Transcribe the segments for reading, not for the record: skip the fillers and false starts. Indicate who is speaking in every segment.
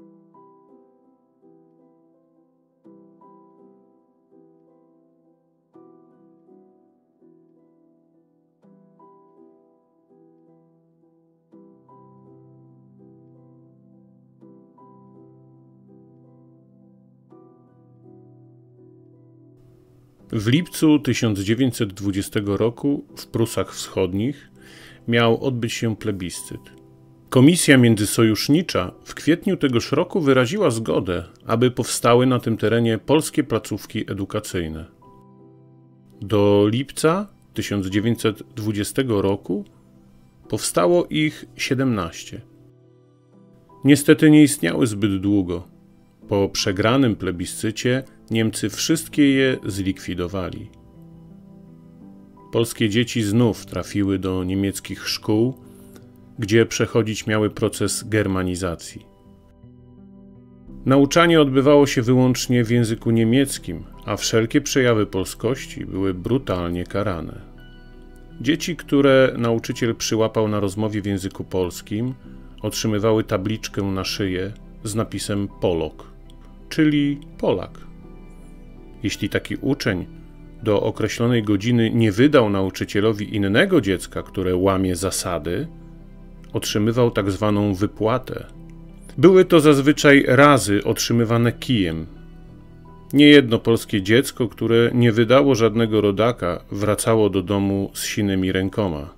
Speaker 1: W lipcu 1920 roku w Prusach Wschodnich miał odbyć się plebiscyt. Komisja międzysojusznicza w kwietniu tegoż roku wyraziła zgodę, aby powstały na tym terenie polskie placówki edukacyjne. Do lipca 1920 roku powstało ich 17. Niestety nie istniały zbyt długo. Po przegranym plebiscycie Niemcy wszystkie je zlikwidowali. Polskie dzieci znów trafiły do niemieckich szkół, gdzie przechodzić miały proces germanizacji. Nauczanie odbywało się wyłącznie w języku niemieckim, a wszelkie przejawy polskości były brutalnie karane. Dzieci, które nauczyciel przyłapał na rozmowie w języku polskim, otrzymywały tabliczkę na szyję z napisem Polok, czyli Polak. Jeśli taki uczeń do określonej godziny nie wydał nauczycielowi innego dziecka, które łamie zasady, otrzymywał tak zwaną wypłatę. Były to zazwyczaj razy otrzymywane kijem. Niejedno polskie dziecko, które nie wydało żadnego rodaka, wracało do domu z sinymi rękoma.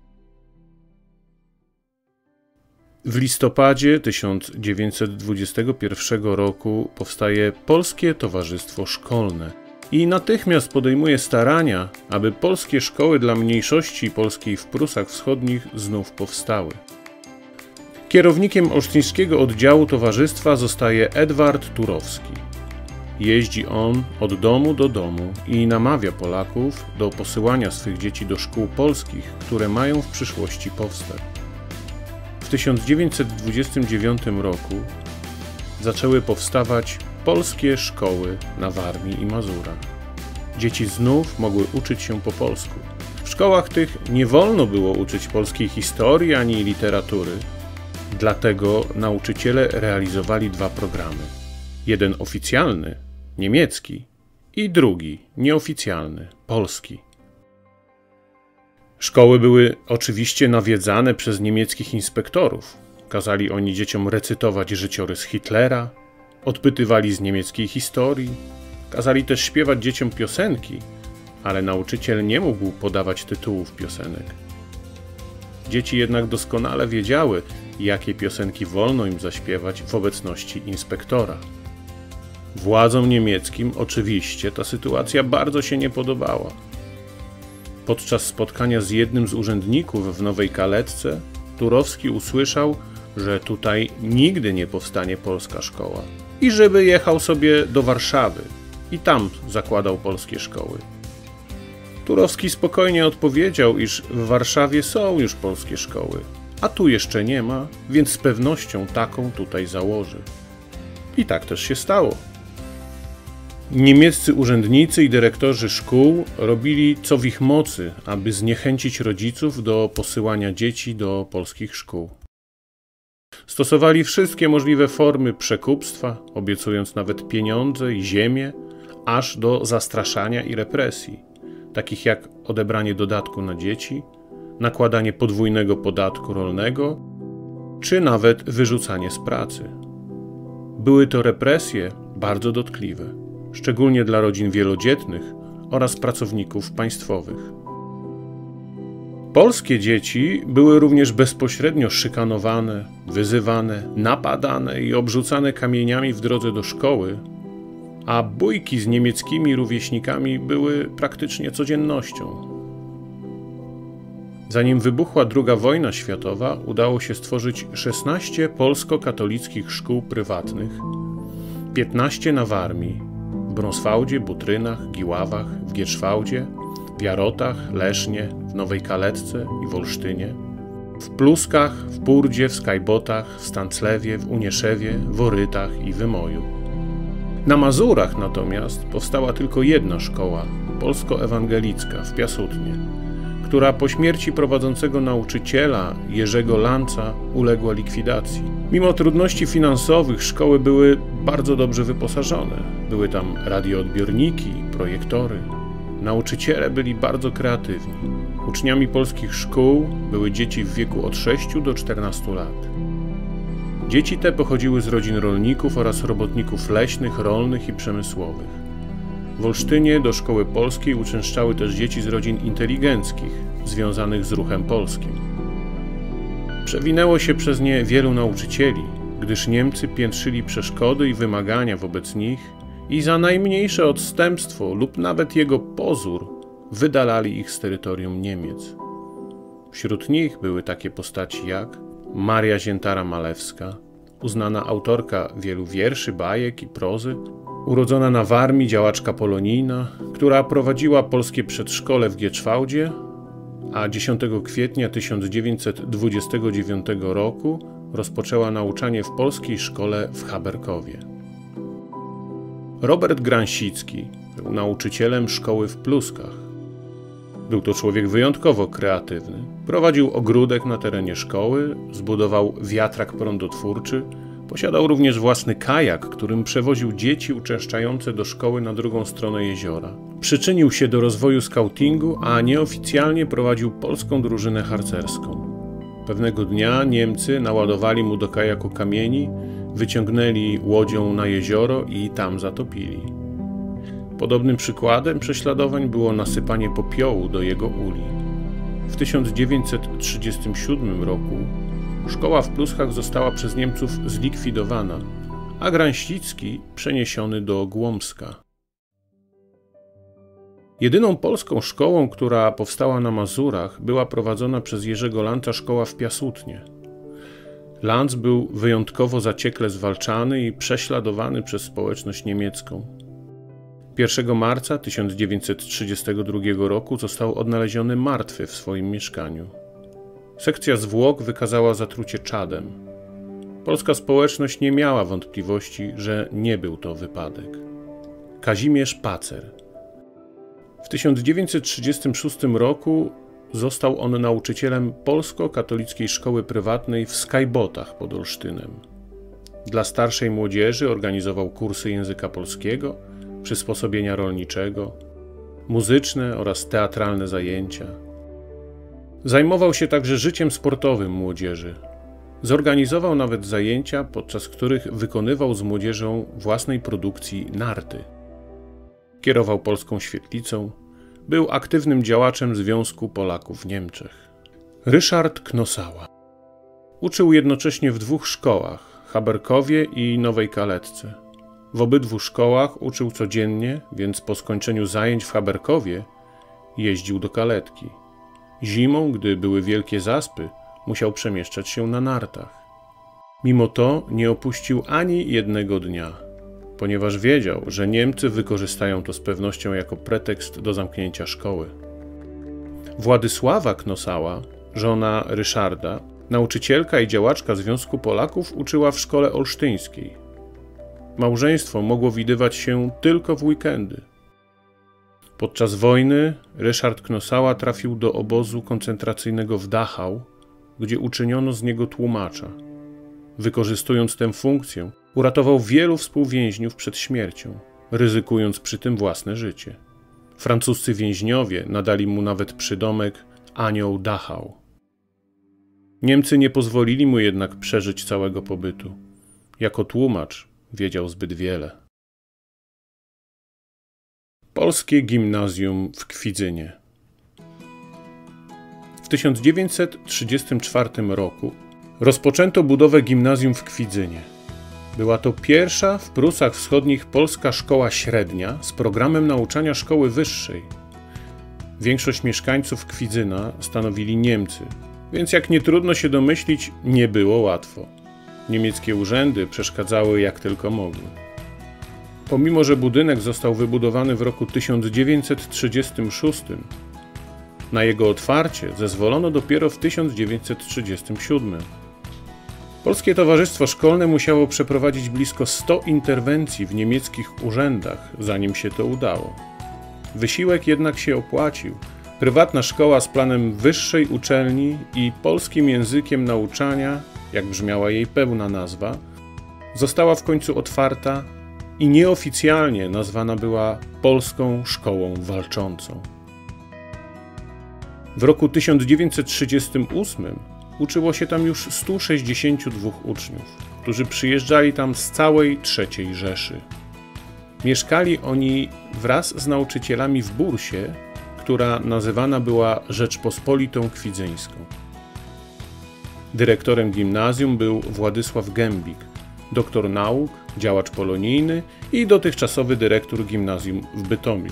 Speaker 1: W listopadzie 1921 roku powstaje Polskie Towarzystwo Szkolne i natychmiast podejmuje starania, aby polskie szkoły dla mniejszości polskiej w Prusach Wschodnich znów powstały. Kierownikiem olsztyńskiego oddziału towarzystwa zostaje Edward Turowski. Jeździ on od domu do domu i namawia Polaków do posyłania swych dzieci do szkół polskich, które mają w przyszłości powstać. W 1929 roku zaczęły powstawać polskie szkoły na Warmii i Mazurach. Dzieci znów mogły uczyć się po polsku. W szkołach tych nie wolno było uczyć polskiej historii ani literatury. Dlatego nauczyciele realizowali dwa programy. Jeden oficjalny, niemiecki, i drugi, nieoficjalny, polski. Szkoły były oczywiście nawiedzane przez niemieckich inspektorów. Kazali oni dzieciom recytować życiorys Hitlera, odpytywali z niemieckiej historii, kazali też śpiewać dzieciom piosenki, ale nauczyciel nie mógł podawać tytułów piosenek. Dzieci jednak doskonale wiedziały, jakie piosenki wolno im zaśpiewać w obecności inspektora. Władzom niemieckim oczywiście ta sytuacja bardzo się nie podobała. Podczas spotkania z jednym z urzędników w Nowej Kaletce Turowski usłyszał, że tutaj nigdy nie powstanie polska szkoła i żeby jechał sobie do Warszawy i tam zakładał polskie szkoły. Turowski spokojnie odpowiedział, iż w Warszawie są już polskie szkoły, a tu jeszcze nie ma, więc z pewnością taką tutaj założy. I tak też się stało. Niemieccy urzędnicy i dyrektorzy szkół robili co w ich mocy, aby zniechęcić rodziców do posyłania dzieci do polskich szkół. Stosowali wszystkie możliwe formy przekupstwa, obiecując nawet pieniądze i ziemię, aż do zastraszania i represji, takich jak odebranie dodatku na dzieci, nakładanie podwójnego podatku rolnego, czy nawet wyrzucanie z pracy. Były to represje bardzo dotkliwe, szczególnie dla rodzin wielodzietnych oraz pracowników państwowych. Polskie dzieci były również bezpośrednio szykanowane, wyzywane, napadane i obrzucane kamieniami w drodze do szkoły, a bójki z niemieckimi rówieśnikami były praktycznie codziennością. Zanim wybuchła II wojna światowa, udało się stworzyć 16 polsko-katolickich szkół prywatnych, 15 na Warmii, w Brąswałdzie, Butrynach, Giławach, w Gierszwałdzie, w Jarotach, Lesznie, w Nowej Kaletce i w Olsztynie, w Pluskach, w Purdzie, w Skajbotach, w Stanclewie, w Unieszewie, w Orytach i Wymoju. Na Mazurach natomiast powstała tylko jedna szkoła, polsko-ewangelicka w Piasutnie, która po śmierci prowadzącego nauczyciela Jerzego Lanca uległa likwidacji. Mimo trudności finansowych szkoły były bardzo dobrze wyposażone. Były tam radioodbiorniki, projektory. Nauczyciele byli bardzo kreatywni. Uczniami polskich szkół były dzieci w wieku od 6 do 14 lat. Dzieci te pochodziły z rodzin rolników oraz robotników leśnych, rolnych i przemysłowych. W Olsztynie do szkoły polskiej uczęszczały też dzieci z rodzin inteligenckich, związanych z ruchem polskim. Przewinęło się przez nie wielu nauczycieli, gdyż Niemcy piętrzyli przeszkody i wymagania wobec nich i za najmniejsze odstępstwo lub nawet jego pozór wydalali ich z terytorium Niemiec. Wśród nich były takie postaci jak Maria Ziętara-Malewska, uznana autorka wielu wierszy, bajek i prozy, urodzona na Warmii działaczka polonijna, która prowadziła polskie przedszkole w Gieczwałdzie, a 10 kwietnia 1929 roku rozpoczęła nauczanie w polskiej szkole w Haberkowie. Robert Gransicki był nauczycielem szkoły w Pluskach. Był to człowiek wyjątkowo kreatywny. Prowadził ogródek na terenie szkoły, zbudował wiatrak prądotwórczy, posiadał również własny kajak, którym przewoził dzieci uczęszczające do szkoły na drugą stronę jeziora. Przyczynił się do rozwoju skautingu, a nieoficjalnie prowadził polską drużynę harcerską. Pewnego dnia Niemcy naładowali mu do kajaku kamieni, wyciągnęli łodzią na jezioro i tam zatopili. Podobnym przykładem prześladowań było nasypanie popiołu do jego uli. W 1937 roku szkoła w Pluskach została przez Niemców zlikwidowana, a Gransicki przeniesiony do Głomska. Jedyną polską szkołą, która powstała na Mazurach, była prowadzona przez Jerzego Lanca szkoła w Piasutnie. Lanc był wyjątkowo zaciekle zwalczany i prześladowany przez społeczność niemiecką. 1 marca 1932 roku został odnaleziony martwy w swoim mieszkaniu. Sekcja zwłok wykazała zatrucie czadem. Polska społeczność nie miała wątpliwości, że nie był to wypadek. Kazimierz Pacer. W 1936 roku został on nauczycielem polsko-katolickiej szkoły prywatnej w Skajbotach pod Olsztynem. Dla starszej młodzieży organizował kursy języka polskiego, przysposobienia rolniczego, muzyczne oraz teatralne zajęcia. Zajmował się także życiem sportowym młodzieży. Zorganizował nawet zajęcia, podczas których wykonywał z młodzieżą własnej produkcji narty. Kierował Polską Świetlicą, był aktywnym działaczem Związku Polaków w Niemczech. Ryszard Knosała. Uczył jednocześnie w 2 szkołach, Haberkowie i Nowej Kaletce. W obydwu szkołach uczył codziennie, więc po skończeniu zajęć w Haberkowie jeździł do Kaletki. Zimą, gdy były wielkie zaspy, musiał przemieszczać się na nartach. Mimo to nie opuścił ani jednego dnia, ponieważ wiedział, że Niemcy wykorzystają to z pewnością jako pretekst do zamknięcia szkoły. Władysława Knosała, żona Ryszarda, nauczycielka i działaczka Związku Polaków, uczyła w szkole olsztyńskiej. Małżeństwo mogło widywać się tylko w weekendy. Podczas wojny Ryszard Knosała trafił do obozu koncentracyjnego w Dachau, gdzie uczyniono z niego tłumacza. Wykorzystując tę funkcję, uratował wielu współwięźniów przed śmiercią, ryzykując przy tym własne życie. Francuscy więźniowie nadali mu nawet przydomek Anioł Dachau. Niemcy nie pozwolili mu jednak przeżyć całego pobytu. Jako tłumacz wiedział zbyt wiele. Polskie Gimnazjum w Kwidzynie. W 1934 roku rozpoczęto budowę gimnazjum w Kwidzynie. Była to pierwsza w Prusach Wschodnich polska szkoła średnia z programem nauczania szkoły wyższej. Większość mieszkańców Kwidzyna stanowili Niemcy, więc jak nie trudno się domyślić, nie było łatwo. Niemieckie urzędy przeszkadzały jak tylko mogły. Pomimo że budynek został wybudowany w roku 1936, na jego otwarcie zezwolono dopiero w 1937. Polskie Towarzystwo Szkolne musiało przeprowadzić blisko 100 interwencji w niemieckich urzędach, zanim się to udało. Wysiłek jednak się opłacił, Prywatna szkoła z planem wyższej uczelni i polskim językiem nauczania, jak brzmiała jej pełna nazwa, została w końcu otwarta i nieoficjalnie nazwana była Polską Szkołą Walczącą. W roku 1938 uczyło się tam już 162 uczniów, którzy przyjeżdżali tam z całej III Rzeszy. Mieszkali oni wraz z nauczycielami w bursie, która nazywana była Rzeczpospolitą Kwidzyńską. Dyrektorem gimnazjum był Władysław Gębik, doktor nauk, działacz polonijny i dotychczasowy dyrektor gimnazjum w Bytomiu.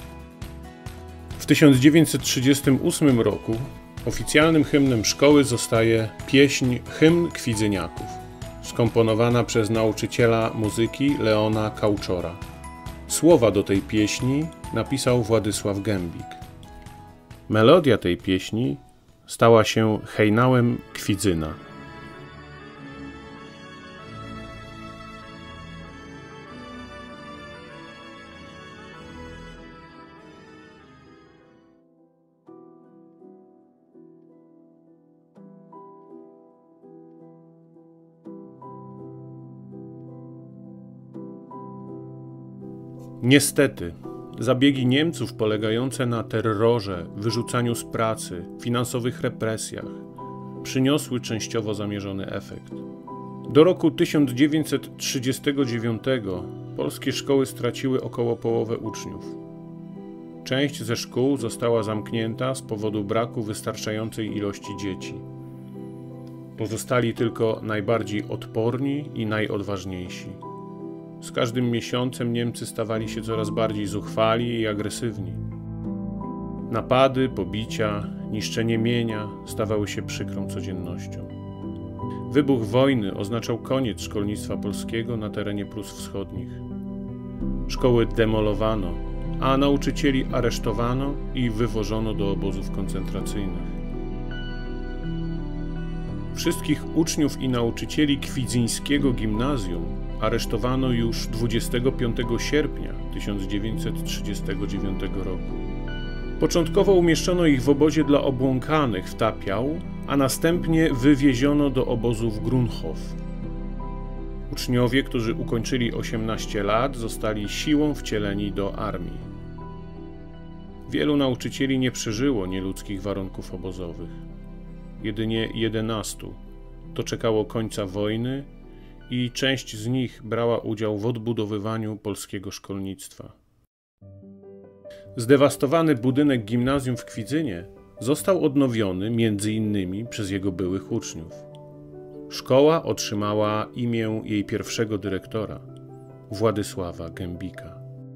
Speaker 1: W 1938 roku oficjalnym hymnem szkoły zostaje pieśń Hymn Kwidzyniaków, skomponowana przez nauczyciela muzyki Leona Kauczora. Słowa do tej pieśni napisał Władysław Gębik. Melodia tej pieśni stała się hejnałem Kwidzyna. Niestety, zabiegi Niemców polegające na terrorze, wyrzucaniu z pracy, finansowych represjach przyniosły częściowo zamierzony efekt. Do roku 1939 polskie szkoły straciły około połowę uczniów. Część ze szkół została zamknięta z powodu braku wystarczającej ilości dzieci. Pozostali tylko najbardziej odporni i najodważniejsi. Z każdym miesiącem Niemcy stawali się coraz bardziej zuchwali i agresywni. Napady, pobicia, niszczenie mienia stawały się przykrą codziennością. Wybuch wojny oznaczał koniec szkolnictwa polskiego na terenie Prus Wschodnich. Szkoły demolowano, a nauczycieli aresztowano i wywożono do obozów koncentracyjnych. Wszystkich uczniów i nauczycieli kwidzyńskiego gimnazjum aresztowano już 25 sierpnia 1939 roku. Początkowo umieszczono ich w obozie dla obłąkanych w Tapiał, a następnie wywieziono do obozu w Grunhof. Uczniowie, którzy ukończyli 18 lat, zostali siłą wcieleni do armii. Wielu nauczycieli nie przeżyło nieludzkich warunków obozowych. Jedynie 11 doczekało końca wojny i część z nich brała udział w odbudowywaniu polskiego szkolnictwa. Zdewastowany budynek gimnazjum w Kwidzynie został odnowiony m.in. przez jego byłych uczniów. Szkoła otrzymała imię jej pierwszego dyrektora, Władysława Gębika.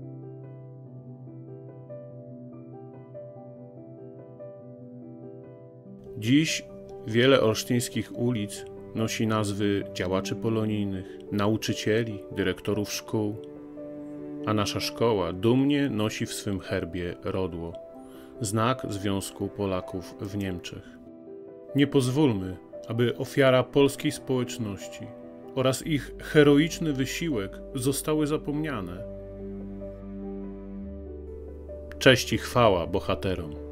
Speaker 1: Dziś wiele olsztyńskich ulic nosi nazwy działaczy polonijnych, nauczycieli, dyrektorów szkół, a nasza szkoła dumnie nosi w swym herbie rodło, znak Związku Polaków w Niemczech. Nie pozwólmy, aby ofiara polskiej społeczności oraz ich heroiczny wysiłek zostały zapomniane. Cześć i chwała bohaterom!